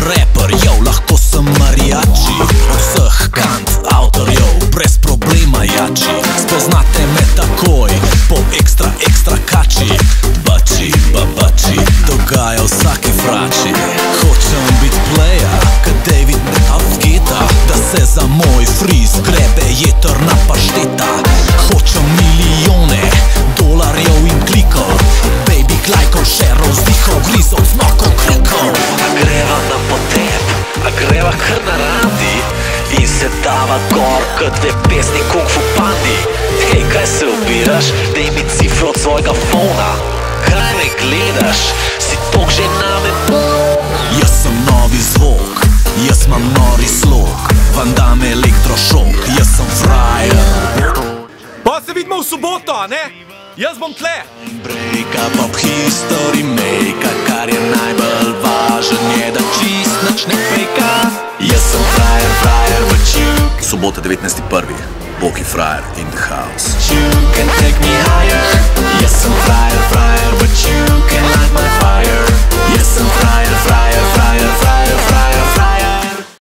Rapper, lahko sem mariachi. Od vseh kant, avtor, brez problema jači. Spoznate me takoj, po ekstra kači. Bači, babači, dogaja vsaki frači. Hočem bit player, ka David Afgeta, da se za moj friz grebe jetrna pašteta. Hočem milijone dolarjev in klikov, baby lajkov, šerov, zdihov, grizov, smokov, krikov. A greva na potep, a greva kar na randi in se dava gor, kot dve pesni Kung Fu Pandi. Hej, kaj se obiraš? Dej mi cifro od svojega fona. Kaj me gledaš? Si tok že name? Jaz sem novi zvok, jaz imam nori slog, Van Damme elektrošok, jaz sem frajer. Pa se vidimo v soboto, a ne? Jaz bom tle. Breaka, pop history maker, kar je najbolj važen je, da čist nič ne fejka. Jaz sem frajer, but you. Sobota 19.1. Boki frajer in the house.